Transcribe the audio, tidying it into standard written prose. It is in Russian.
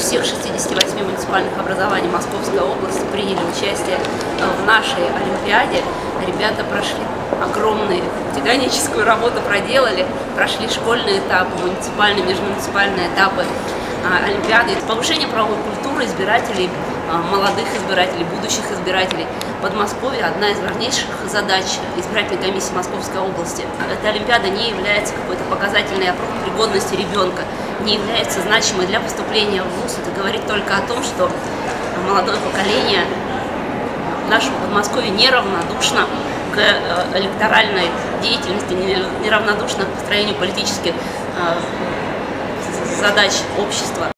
всех 68 муниципальных образований Московской области приняли участие в нашей Олимпиаде. Ребята прошли огромную титаническую работу, проделали, прошли школьные этапы, муниципальные, межмуниципальные этапы Олимпиады. Повышение правовой культуры избирателей, молодых избирателей, будущих избирателей. Подмосковье — одна из важнейших задач избирательной комиссии Московской области. Эта Олимпиада не является какой-то показательной пригодности ребенка, не является значимой для поступления в ВУЗ. Это говорит только о том, что молодое поколение в нашем Подмосковье неравнодушно к электоральной деятельности, неравнодушно к построению политических задач общества.